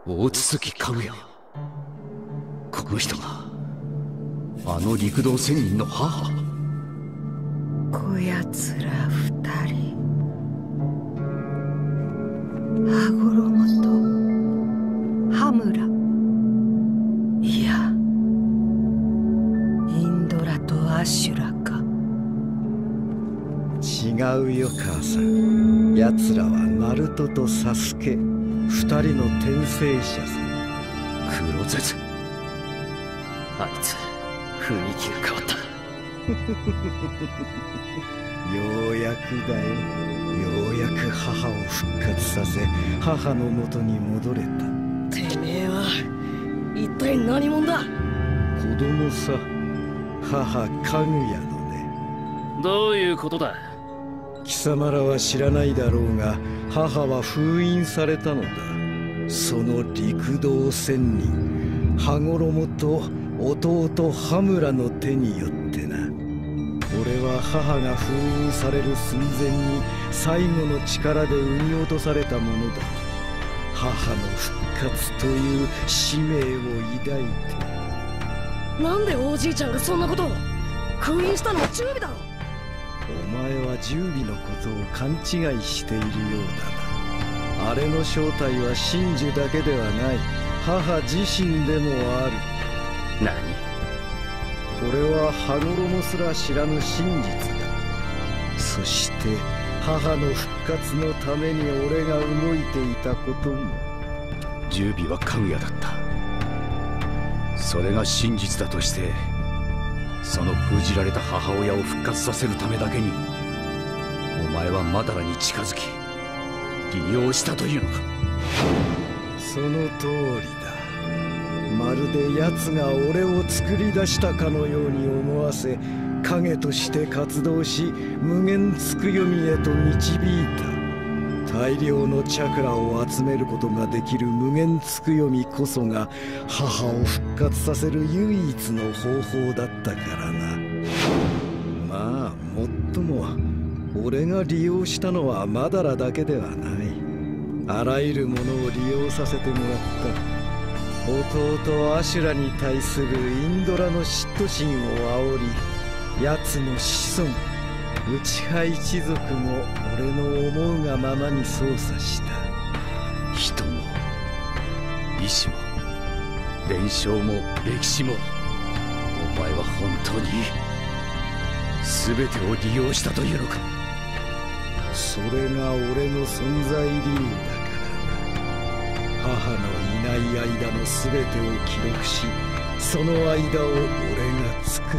大筒木かぐや。この人があの陸道仙人の母。 こやつら二人、羽衣と羽村、いやインドラとアシュラか。 違うよ母さん。奴らはナルトとサスケ、二人の転生者さ。 黒絶。あいつ雰囲気が変わった。 ようやくだよ。ようやく母を復活させ、母の元に戻れた。 てめえは一体何者だ。 子供さ。母かぐやのね。 どういうことだ。 貴様らは知らないだろうが、母は封印されたのだ。その陸道仙人羽衣と弟羽村の手によってな。俺は母が封印される寸前に最後の力で産み落とされたものだ。母の復活という使命を抱いて。 なんでおじいちゃんがそんなことを。封印したのは準備だろ。 お前は十尾のことを勘違いしているようだな。あれの正体は真珠だけではない、母自身でもある。 何。 これは羽衣すら知らぬ真実だ。そして母の復活のために俺が動いていたことも。 十尾はかぐやだった。それが真実だとして、その封じられた母親を復活させるためだけにお前はマダラに近づき利用したというのか。 その通りだ。まるで奴が俺を作り出したかのように思わせ、影として活動し無限つくよみへと導いた。大量のチャクラを集めることができる無限つくよみこそが母を復活させる唯一の方法だったからな。まあもっとも俺が利用したのはマダラだけではない。あらゆるものを利用させてもらった。弟アシュラに対するインドラの嫉妬心を煽り、奴の子孫内派一族も俺の思うがままに操作した。 人も意志も伝承も歴史も、お前は本当に全てを利用したというのか。 それが俺の存在理由だからな。母のいない間の全てを記録し、その間を俺が作った。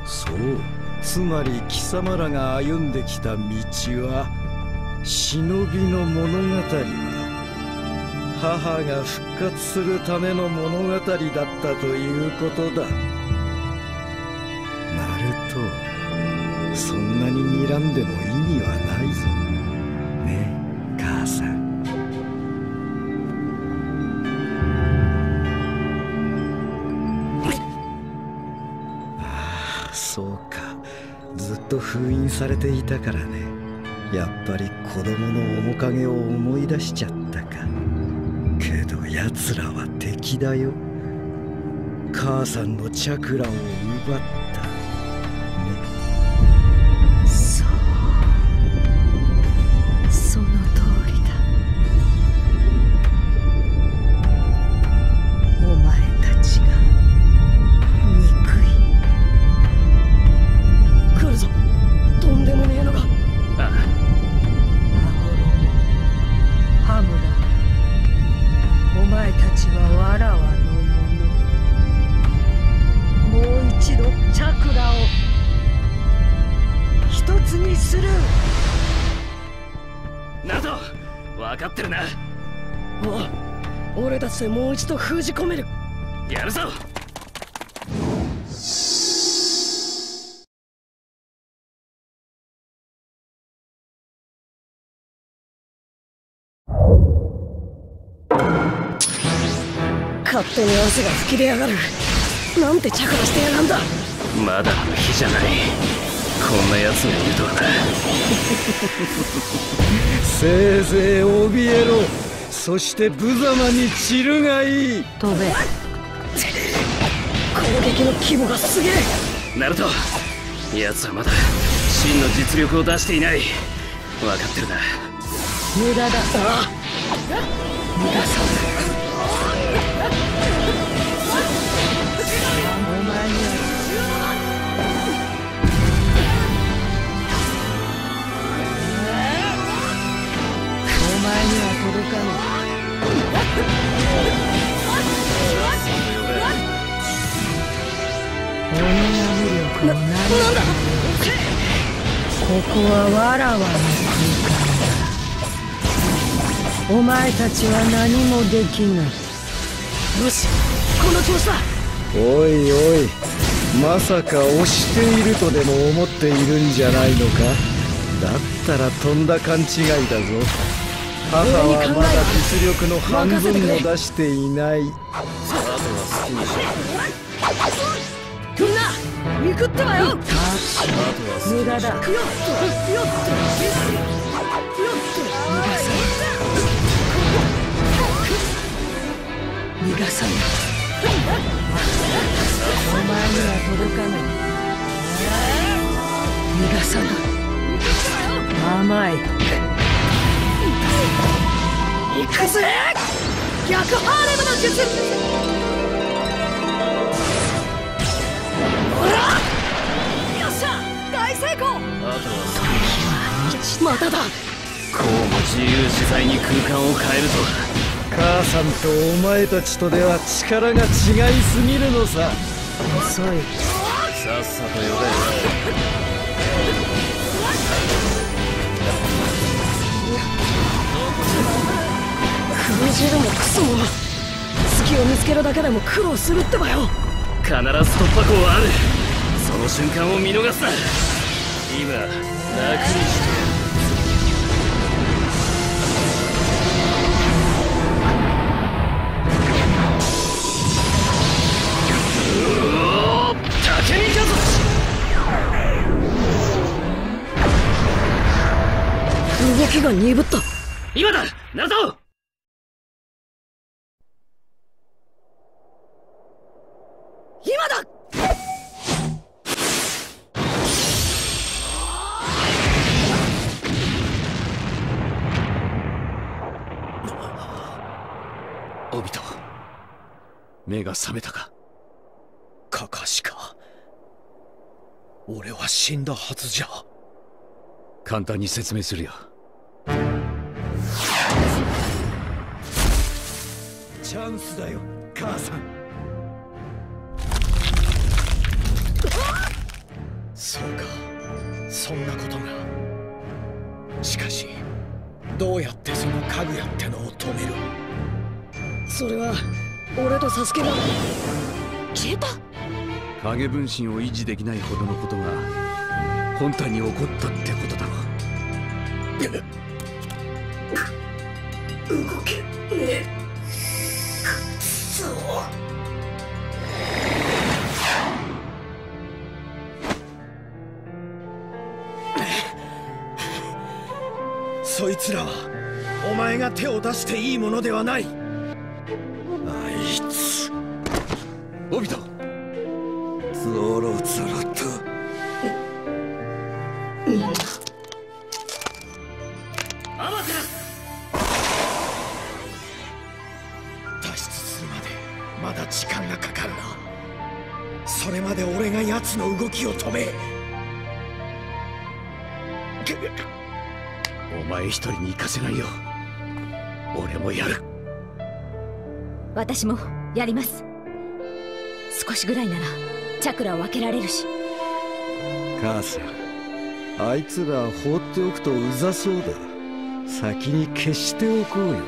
そう、つまり貴様らが歩んできた道は、忍びの物語は母が復活するための物語だったということだ。ナルト、そんなに睨んでも意味はないぞ。ねえ母さん。そうか、ずっと封印されていたからね。やっぱり子供の面影を思い出しちゃったか。けど奴らは敵だよ。母さんのチャクラを奪ったね。 そう、その通りだ。お前たちが憎い。 来るぞ、とんでもねえのが。 ああ、 羽衣、お前たちはわらわのもの。もう一度チャクラを一つにする。 など分かってるな。 俺たちでもう一度封じ込める。 やるぞ。 勝手に汗が噴き出やがる。なんてチャクラしてやがんだ。 まだの日じゃない。こんな奴がいるとはな。 せいぜい怯えろ。 そして無様に散るがいい。 飛べ。攻撃の規模がすげえ。 ナルト、奴はまだ真の実力を出していない。分かってるな。 無駄だ。ああ、逃がさない。お前には届かぬ。鬼の武力もなんだ。ここはわらわの空間だ。お前たちは何もできない。よし、この調子だ。 おいおい、まさか押しているとでも思っているんじゃないのか。だったらとんだ勘違いだぞ。母はまだ実力の半分も出していない。 みんな行くってばよ。無駄だ。逃がさない。お前には届かない。逃がさない。甘い。行くぜ。逆ハーレムの術。ほら、よっしゃ、大成功。まただ。 こうも自由自在に空間を変えるとは。 母さんとお前たちとでは力が違いすぎるのさ。 遅い。 さっさと呼べ。 封じるもクソも隙を見つけるだけでも苦労するってばよ。 必ず突破口はある。その瞬間を見逃すな。今楽にしてやる。 動きが鈍った。 今だ、ナルト。 今だ。 オビト、目が覚めたか。 カカシか。俺は死んだはずじゃ。 簡単に説明するよ。 チャンスだよ、母さん。そうか、そんなことが。しかしどうやってそのかぐやってのを止める。 それは俺とサスケが消えた。 影分身を維持できないほどのことが本体に起こったってことだろう。動けねえ。くそ。 そいつらはお前が手を出していいものではない。あいつオビト、 ゾロゾロと。脱出するまでまだ時間がかかるな。それまで俺が奴の動きを止め。 お前一人に行かせないよ。俺もやる。 私もやります。少しぐらいならチャクラを分けられるし。 母さん、あいつら放っておくとうざそうだ。先に消しておこうよ。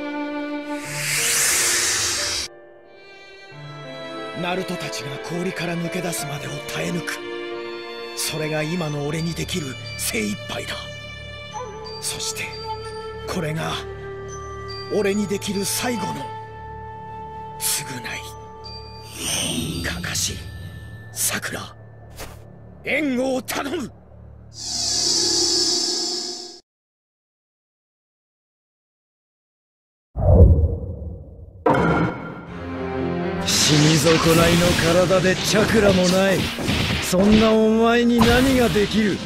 ナルトたちが氷から抜け出すまでを耐え抜く。それが今の俺にできる精一杯だ。そしてこれが俺にできる最後の償い。カカシ、サクラ、援護を頼む。 損ないの体でチャクラもない。そんなお前に何ができる？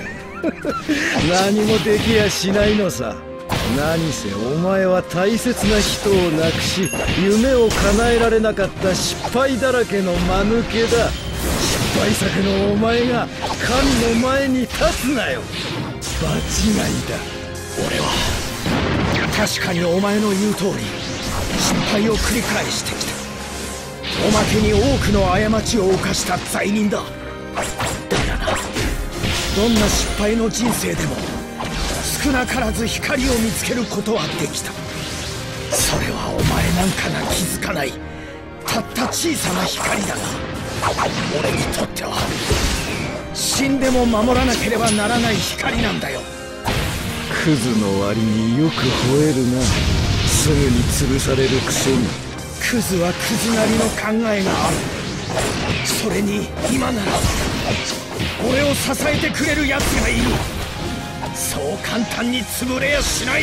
何もできやしないのさ。何せお前は大切な人を亡くし、夢を叶えられなかった失敗だらけの間抜けだ。失敗作のお前が神の前に立つなよ。場違いだ。 俺は確かにお前の言う通り失敗を繰り返してきた。おまけに多くの過ちを犯した罪人だ。だがな、どんな失敗の人生でも少なからず光を見つけることはできた。それはお前なんかが気づかないたった小さな光だが、俺にとっては死んでも守らなければならない光なんだよ。 クズの割によく吠えるな。すぐに潰されるくせに。 クズはクズなりの考えがある。それに今なら俺を支えてくれる奴がいる。そう簡単に潰れやしない。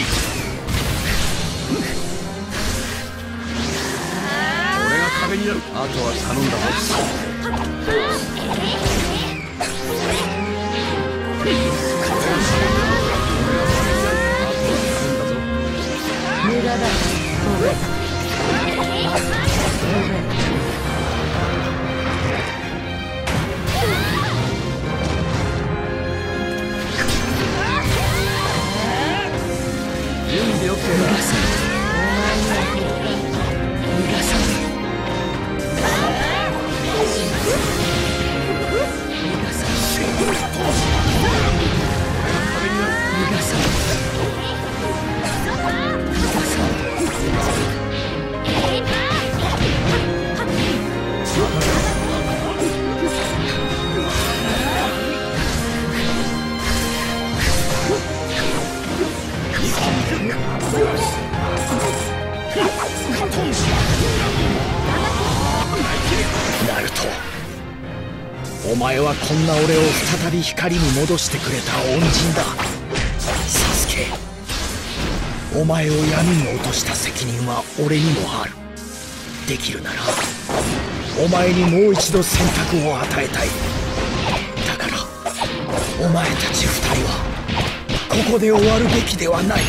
俺が壁になる。あとは頼んだぞ。 無駄だ。 準備 OK だ。 ナルト、お前はこんな俺を再び光に戻してくれた恩人だ。サスケ、お前を闇に落とした責任は俺にもある。できるならお前にもう一度選択を与えたい。だからお前たち二人はここで終わるべきではない。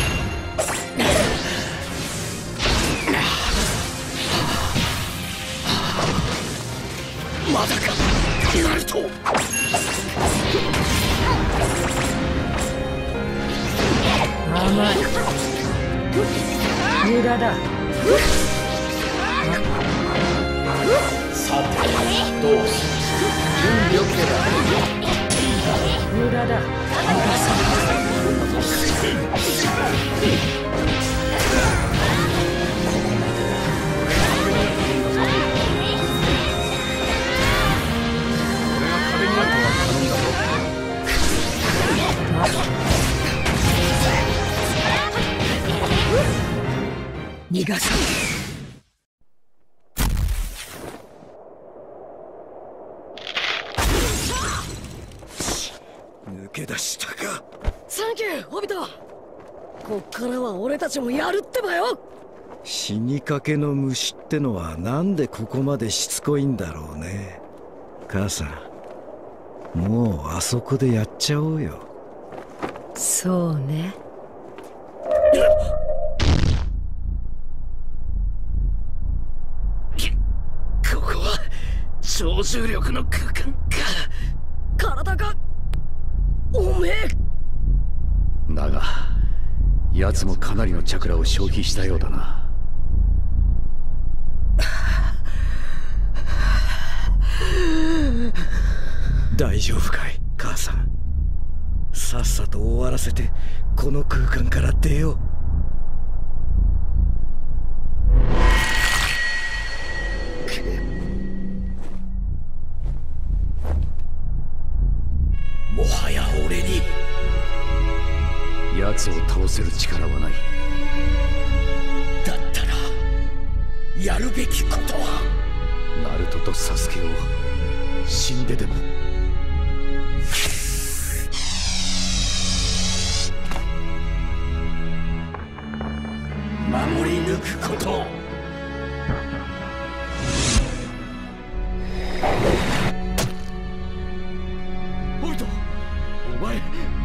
まだか、ナルト。 甘い。無駄だ。 さてどうする？準備 OK だ。 無駄だ。 逃がさない。 抜け出したか。 サンキュー、ホビト。こっからは俺たちもやるってばよ。 死にかけの虫ってのはなんでここまでしつこいんだろうね。母さん、もうあそこでやっちゃおうよ。 そうね。 ここは超重力の空間か。 体がおめえ。 だが奴もかなりのチャクラを消費したようだな。 大丈夫かい、母さん。さっさと終わらせてこの空間から出よう。 もはや俺に奴を倒せる力はない。 だったらやるべきことはナルトとサスケを死んででも。 守り抜くこと。 前。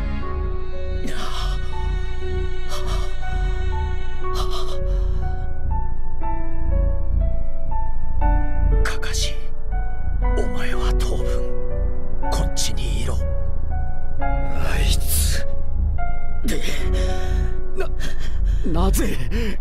カカシ、お前は当分こっちにいろ。 あいつで、 なぜ。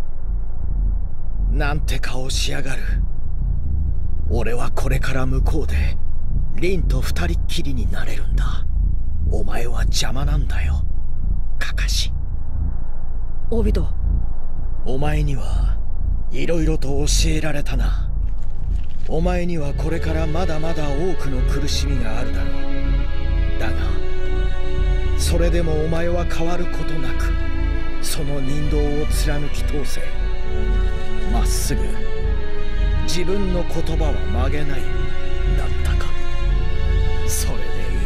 なんて顔しやがる。俺はこれから向こうでリンと二人っきりになれるんだ。お前は邪魔なんだよ、カカシ。 オビト、 お前にはいろいろと教えられたな。お前にはこれからまだまだ多くの苦しみがあるだろう。だがそれでもお前は変わることなくその人道を貫き通せ。まっすぐ自分の言葉は曲げない。だったか。それで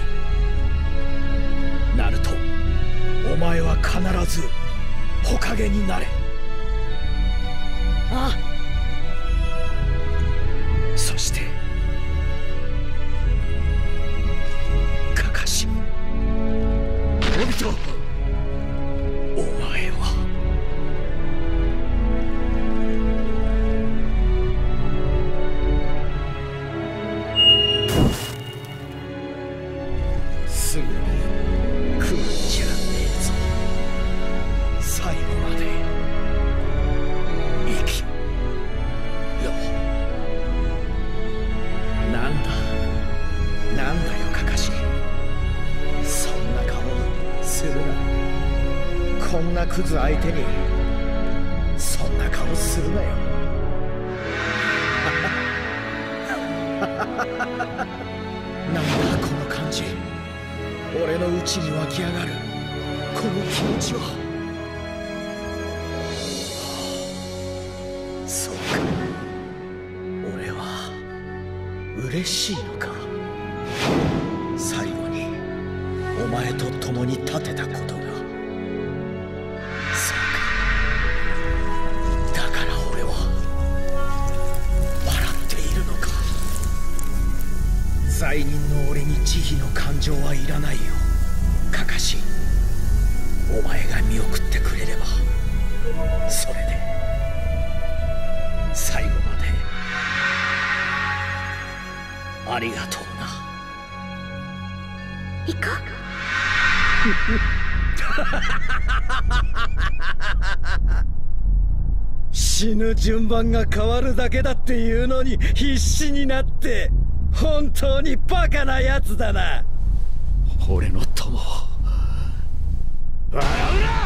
いい。ナルト、お前は必ず火影になれ。 ああ。 そしてカカシ、 オビト、 お前はすぐに来るんじゃねえぞ。最後まで生きろ。なんだよカカシ、そんな顔するな。こんなクズ相手にそんな顔するなよ。なんだこの感じ。俺の内に湧き上がるこの気持ちは。そうか、俺は嬉しいのか。最後にお前と共に立てたことが。そうか、だから俺は笑っているのか。罪人の俺に慈悲の感情はいらないよ、カカシ。お前が見送ってくれればそれで最後までありがとうな。 行こ死ぬ順番が変わるだけだっていうのに必死になって、本当にバカなやつだな。 俺の友を笑うな。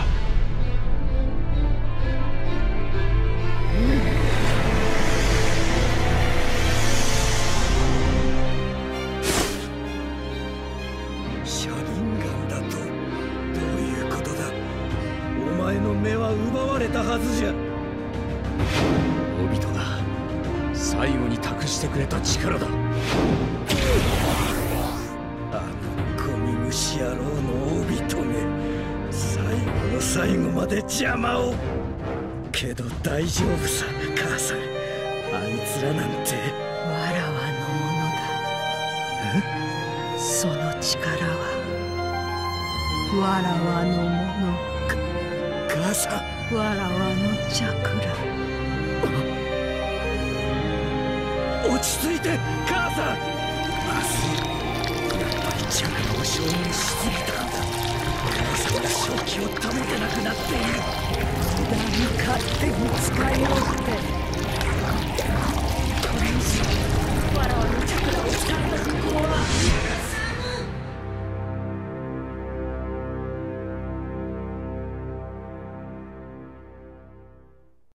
車輪ガンだとどういうことだ。お前の目は奪われたはずじゃ。 オビトが最後に託してくれた力だ。 あのゴミ虫野郎のオビトめ、最後の最後まで邪魔を。けど大丈夫さ母さん、あいつらなんてわらわのものだ。その力はわらわのものか。 母さん、 わらわのチャクラ。 落ち着いて母さん。まずい、やっぱり力を消耗しすぎたんだ。母さんが正気を